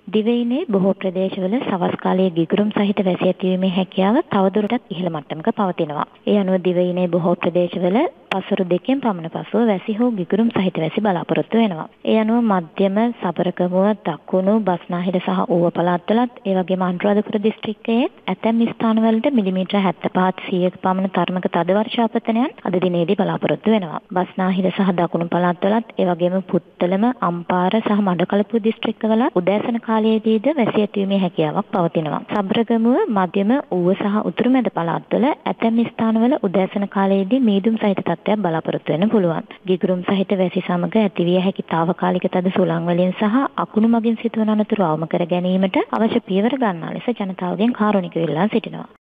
දිවයිනේ බොහෝ ප්‍රදේශවල සවස් කාලයේ ගිගුරුම් සහිත වැසි ඇතිවීමේ හැකියාව තවදුරටත් ඉහළ මට්ටමක පවතිනවා. ඒ අනුව දිවයිනේ බොහෝ ප්‍රදේශවල පසුරු දෙකෙන් පමණ පසුව වැසි හෝ ගිගුරුම් සහිත වැසි බලාපොරොත්තු වෙනවා. ඒ අනුව මධ්‍යම සබරකමුව දකුණු බස්නාහිර සහ ඌව පළාත්වලත් ඒ වගේම අනුරාධපුර දිස්ත්‍රික්කයේ ඇතැම් ස්ථානවලට මිලිමීටර 75 100ක පමණ තරමක තද වර්ෂාපතනයන් අද දිනේදී බලාපොරොත්තු වෙනවා. බස්නාහිර සහ දකුණු පළාත්වලත් ඒ වගේම පුත්තලම අම්පාර සහ මඩකලපුව දිස්ත්‍රික්කවල උදෑසන කාලයේදීද වැසි ඇතිවීමේ හැකියාවක් පවතිනවා. සබරගමුව මධ්‍යම ඌව සහ උතුරුමැද පළාත්වල ඇතැම් ස්ථානවල උදෑසන කාලයේදී මීදුම් සහිත තත්ත්වයක් බලාපොරොත්තු වෙන්න පුළුවන්. ගිගුරුම් සහිත වැසි සමග ඇතිවිය හැකි తాවකාලික තද සුළං වලින් සහ අකුණු මගින් සිදුවන අනතුරු අවම කර ගැනීමට අවශ්‍ය පියවර ගන්නා ලෙස ජනතාවගෙන් කාරුණික වෙලා සිටිනවා.